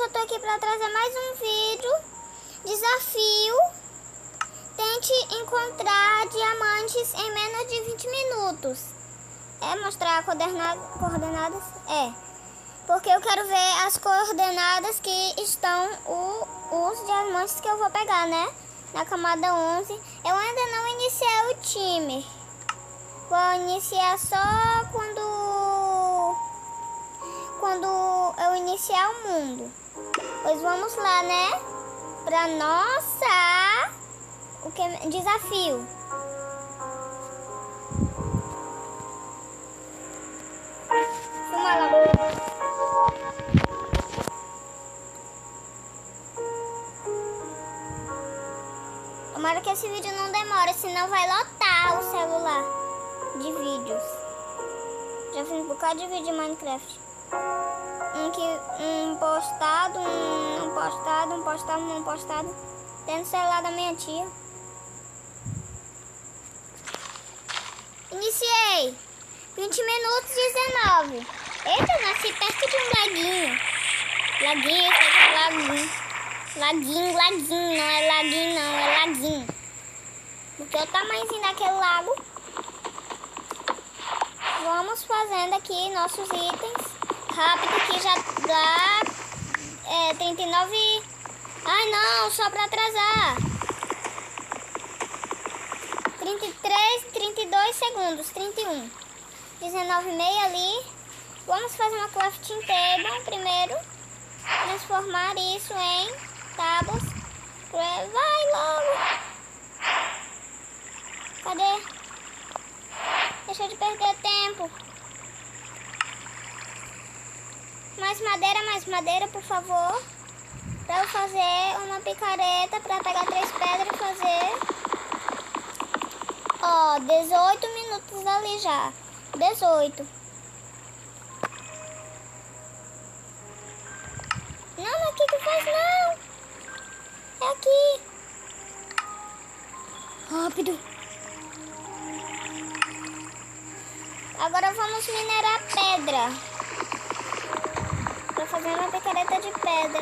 eu tô aqui pra trazer mais um vídeo. Desafio. Tente encontrar diamantes em menos de 20 minutos. É mostrar coordenadas? É. Porque eu quero ver as coordenadas que estão os diamantes que eu vou pegar, né? Na camada 11. Eu ainda não iniciei o time. Vou iniciar só quando eu iniciar o mundo. Pois vamos lá, né? Pra nossa desafio. Filma lá. Tomara que esse vídeo não demore, senão vai lotar o celular de vídeos. Já fiz um bocado de vídeo de Minecraft. Um postado, um não postado, um postado, não postado. Tem no celular da minha tia. Iniciei. 20 minutos e 19. Eita, nasci perto de um laguinho. Laguinho. Não é laguinho, não. É laguinho. Porque o tamanhozinho daquele lago. Vamos fazendo aqui nossos itens. Rápido que já dá 39. Ai não, só para atrasar. 33, 32 segundos, 31. 19,5 ali. Vamos fazer uma crafting table primeiro. Transformar isso em tábuas. Vai logo. Cadê? Deixa de perder tempo. Mais madeira, por favor. Pra eu fazer uma picareta, pra pegar 3 pedras e fazer. Ó, 18 minutos ali já. 18. Não, não é aqui que faz, não. É aqui. Rápido. Agora vamos minerar pedra. Pra fazer uma picareta de pedra.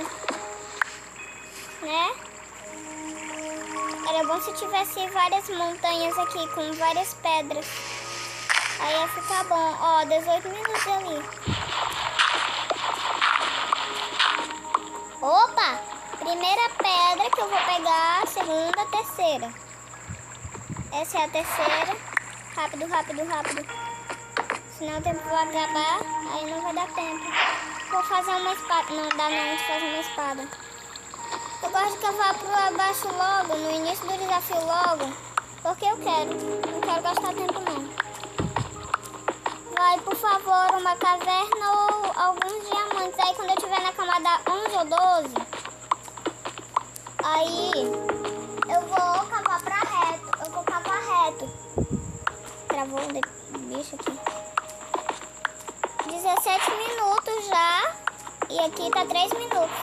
Né? Era bom se tivesse várias montanhas aqui com várias pedras. Aí ia ficar bom. Ó, 18 minutos ali. Opa! Primeira pedra que eu vou pegar. Segunda, terceira. Essa é a terceira. Rápido. Senão o tempo vai acabar. Aí não vai dar tempo. Vou fazer uma espada. Não dá não de fazer uma espada. Eu gosto que eu vá para baixo logo, no início do desafio logo. Porque eu quero. Não quero gastar tempo não. Vai, por favor, uma caverna ou alguns diamantes. Aí quando eu estiver na camada 11 ou 12, aí eu vou cavar pra reto. Eu vou cavar reto. Travou o bicho aqui. 17 minutos já. E aqui tá 3 minutos.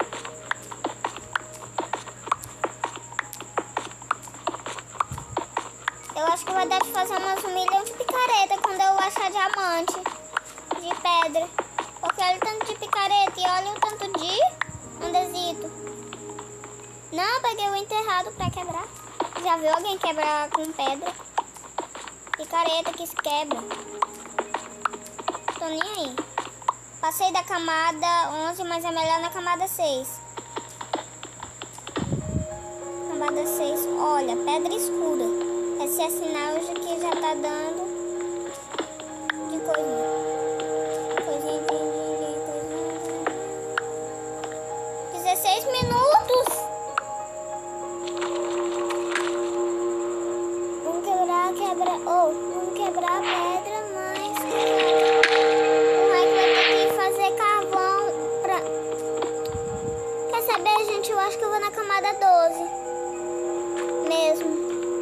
Eu acho que vai dar de fazer umas 1 milhão de picareta quando eu achar diamante de pedra. Porque olha o tanto de picareta e olha o tanto de andesito. Não, peguei o enterrado pra quebrar. Já viu alguém quebrar com pedra? Picareta que se quebra. Tô nem aí. Passei da camada 11, mas é melhor na camada 6. Camada 6. Olha, pedra escura. Esse é sinal de que já tá dando de coisinha. Coisinha. 16 minutos. Vamos quebrar a pedra, mas o Mike vai ter que fazer carvão pra... Quer saber, gente? Eu acho que eu vou na camada 12 mesmo.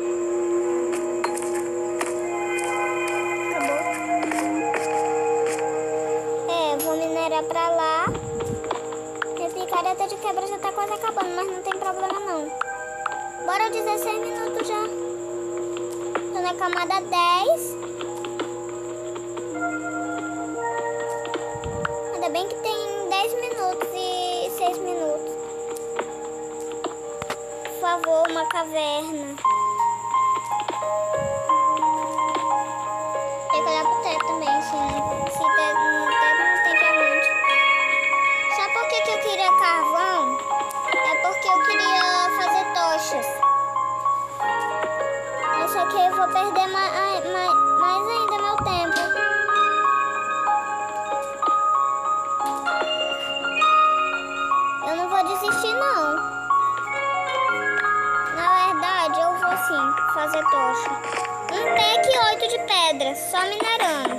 Pra lá. Minha picareta de quebra já tá quase acabando, mas não tem problema não. Bora, 16 minutos já. Tô na camada 10. Ainda bem que tem 10 minutos e 6 favor, uma caverna. Tem que olhar pro teto também, se no teto não tem diamante. Sabe por que eu queria carvão? É porque eu queria fazer tochas. Só que eu vou perder mais ainda meu tempo. Eu não vou desistir, não. Na verdade, eu vou sim fazer tocha. Um deck 8 de pedra, só minerando.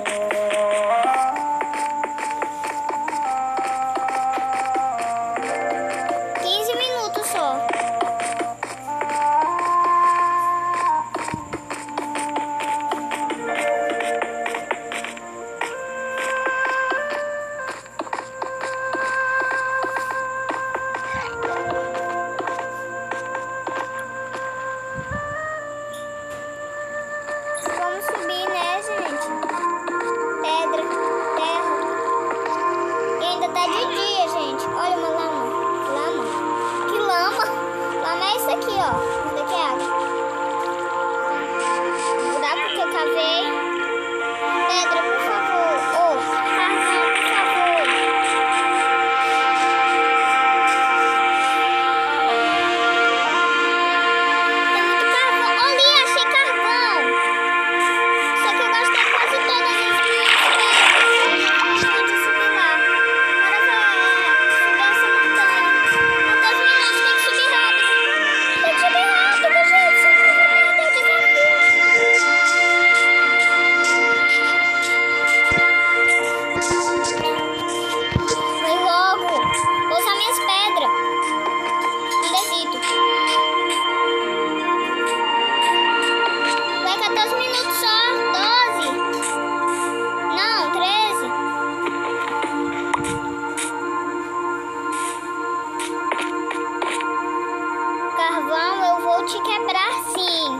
Te quebrar sim.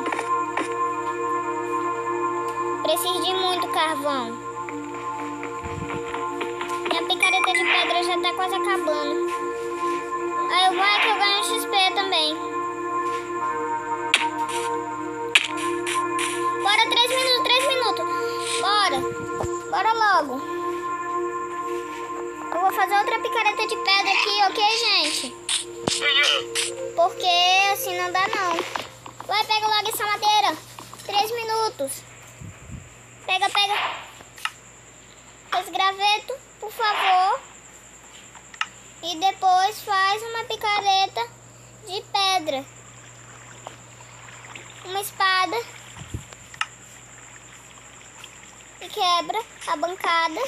Preciso de muito carvão. Minha picareta de pedra já tá quase acabando. Aí o bom é que eu ganho XP também. Bora, 3 minutos. Bora logo. Eu vou fazer outra picareta de pedra aqui, ok, gente? Porque assim não dá não. Vai, pega logo essa madeira. 3 minutos. Pega. Esse graveto, por favor. E depois faz uma picareta de pedra. Uma espada. E quebra a bancada.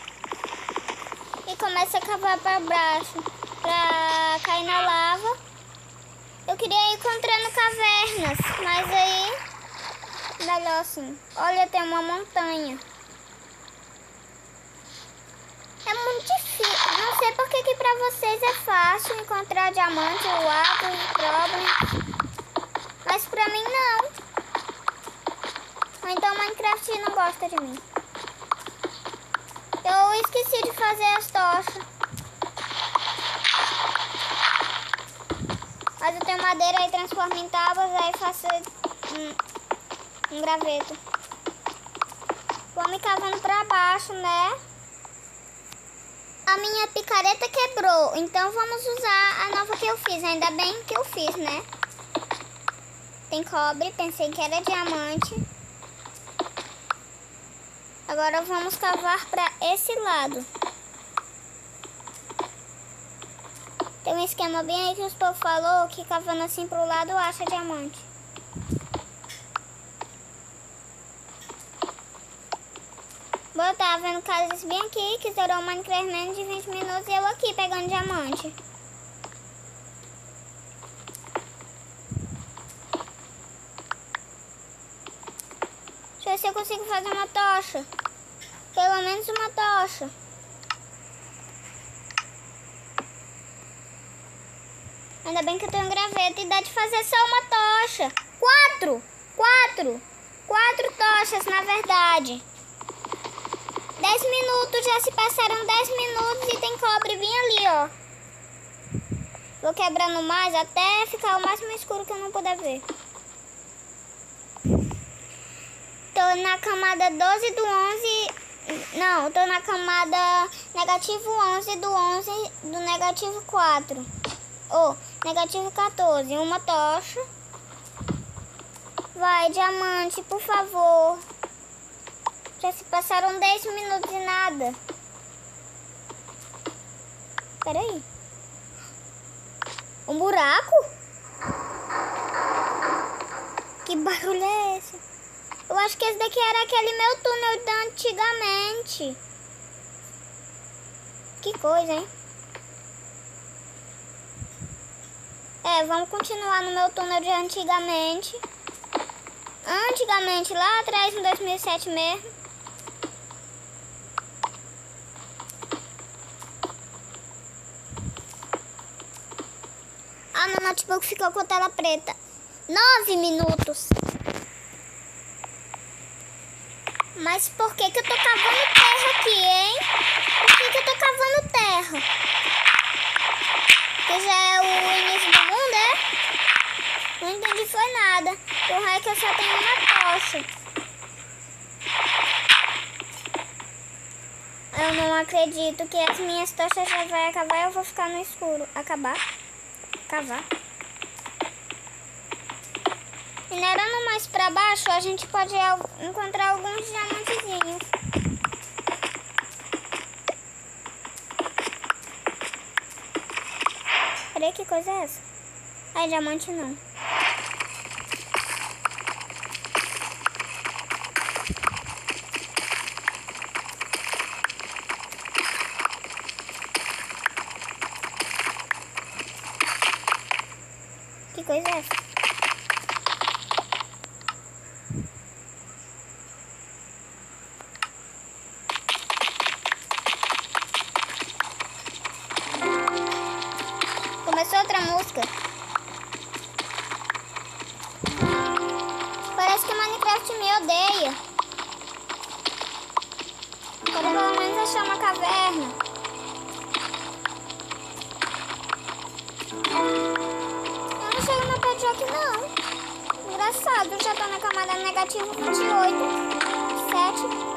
E começa a cavar para baixo. Pra cair na lava. Eu queria ir encontrando cavernas, mas aí melhor assim. Olha, tem uma montanha. É muito difícil. Não sei porque que pra vocês é fácil encontrar diamante, água, problem. Mas pra mim não. Ou então Minecraft não gosta de mim. Eu esqueci de fazer as tochas. Mas eu tenho madeira e transformo em tábuas, aí faço um graveto. Vou me cavando pra baixo, né? A minha picareta quebrou, então vamos usar a nova que eu fiz. Ainda bem que eu fiz, né? Tem cobre, pensei que era diamante. Agora vamos cavar pra esse lado. Tem um esquema bem aí que os povos falou que cavando assim pro lado acha diamante. Bom, eu tava vendo casas bem aqui que zerou o Minecraft menos de 20 minutos e eu aqui pegando diamante. Deixa eu ver se eu consigo fazer uma tocha. Pelo menos uma tocha. Ainda bem que eu tenho um graveto e dá de fazer só uma tocha. 4 tochas, na verdade. 10 minutos, já se passaram 10 minutos e tem cobre bem ali, ó. Vou quebrando mais até ficar o máximo escuro que eu não puder ver. Tô na camada 12 do 11... Não, tô na camada negativo 11 do 11 do negativo 4. Ou negativo 14. Uma tocha. Vai, diamante, por favor. Já se passaram 10 minutos e nada. Peraí. Um buraco? Que barulho é esse? Eu acho que esse daqui era aquele meu túnel de antigamente. Que coisa, hein? É, vamos continuar no meu túnel de antigamente. Antigamente, lá atrás, em 2007 mesmo. Ah, meu notebook ficou com a tela preta. 9 minutos. Mas por que eu tô cavando terra aqui, hein? Por que eu tô cavando terra? Que já é o início do mundo, é? Não entendi foi nada. O raio que eu só tenho uma tocha. Eu não acredito que as minhas tochas já vai acabar e eu vou ficar no escuro. Acabar? Cavar. Minerando mais pra baixo, a gente pode encontrar alguns diamantezinhos. Peraí, que coisa é essa? Ai, diamante não. Que coisa é essa? Começou outra música. Parece que o Minecraft me odeia. Quero pelo menos achar uma caverna. Eu não chego no pé de aqui não. Engraçado, já tô na camada negativo 28. 7.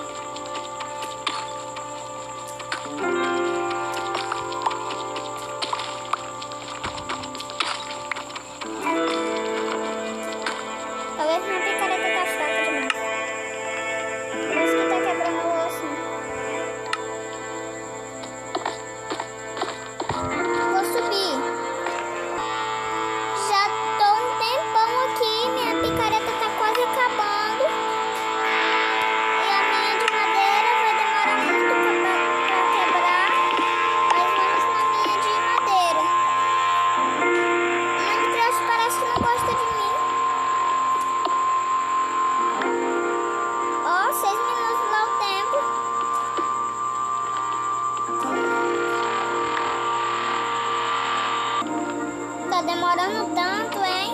Talvez minha picareta tá fraca demais. Parece que tá quebrando o osso. Vou subir. Já tô um tempão aqui. Minha picareta tá quase acabando. E a minha de madeira vai demorar muito pra quebrar. Mas vamos na minha de madeira. O Minecraft parece que não gosta de mim. Ó, 6 minutos lá o tempo. Tá demorando tanto, hein?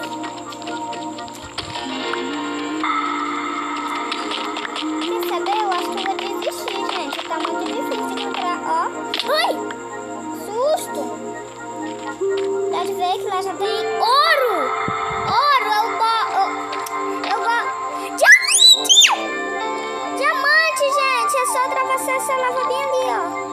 Quer saber? Eu acho que eu vou desistir, gente. Tá muito difícil de encontrar. Ó. Ai! Susto! Dá de ver que lá já tem ouro! Ouro! Diamante, gente! É só atravessar essa lava bem ali, ó.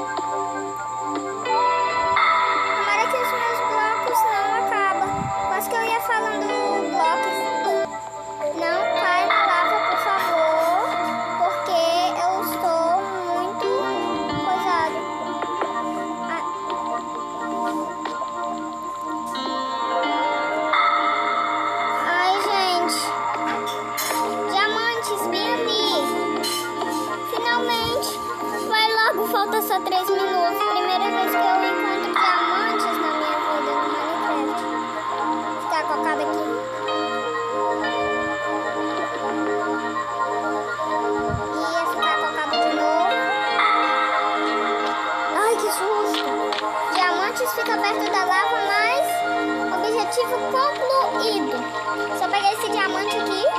Tomara que os meus blocos não acabam. Quase que eu ia falando blocos. Não cai na lava, por favor. Porque eu estou muito coisado. Ai, gente. Diamantes, bem ali. Finalmente. Vai logo, falta só 3 minutos. Primeira vez que eu encontro diamantes na minha vida no Minecraft. Vou ficar cocada aqui. Ia ficar cocada de novo. Ai, que susto. Diamantes fica perto da lava, mas objetivo concluído. Só pegar esse diamante aqui.